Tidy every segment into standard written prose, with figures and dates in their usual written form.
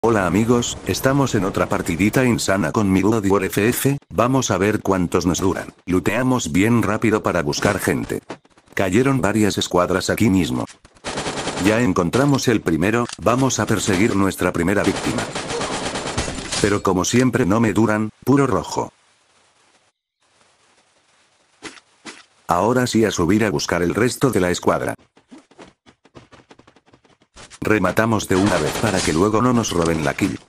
Hola amigos, estamos en otra partidita insana con mi God War FF, vamos a ver cuántos nos duran. Looteamos bien rápido para buscar gente. Cayeron varias escuadras aquí mismo. Ya encontramos el primero, vamos a perseguir nuestra primera víctima. Pero como siempre no me duran, puro rojo. Ahora sí a subir a buscar el resto de la escuadra. Rematamos de una vez para que luego no nos roben la kill.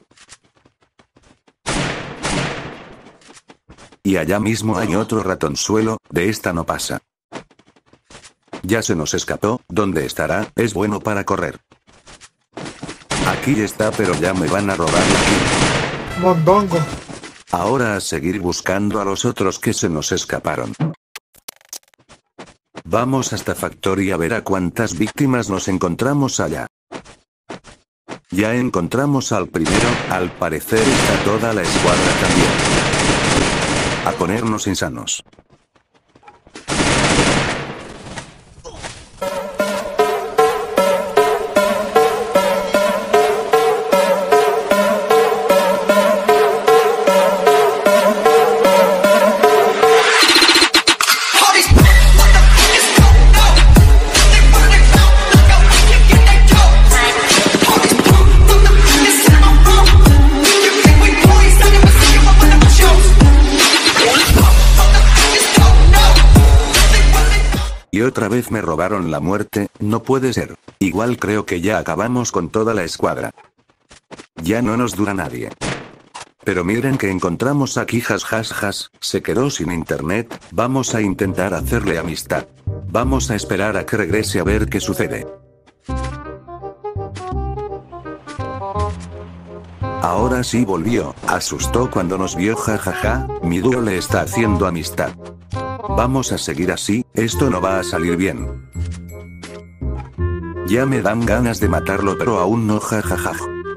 Y allá mismo hay otro ratonzuelo, de esta no pasa. Ya se nos escapó, ¿dónde estará? Es bueno para correr. Aquí está, pero ya me van a robar la kill. Mondongo. Ahora a seguir buscando a los otros que se nos escaparon. Vamos hasta Factory a ver a cuántas víctimas nos encontramos allá. Ya encontramos al primero, al parecer está toda la escuadra también. A ponernos insanos. Y otra vez me robaron la muerte, no puede ser. Igual creo que ya acabamos con toda la escuadra. Ya no nos dura nadie. Pero miren que encontramos aquí jas, se quedó sin internet, vamos a intentar hacerle amistad. Vamos a esperar a que regrese a ver qué sucede. Ahora sí volvió, asustó cuando nos vio jajaja, mi dúo le está haciendo amistad. Vamos a seguir así, esto no va a salir bien. Ya me dan ganas de matarlo pero aún no jajaja.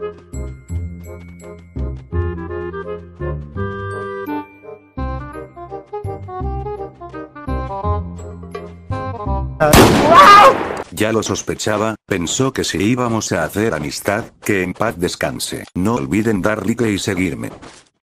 Ya lo sospechaba, pensó que si íbamos a hacer amistad, que en paz descanse. No olviden dar like y seguirme.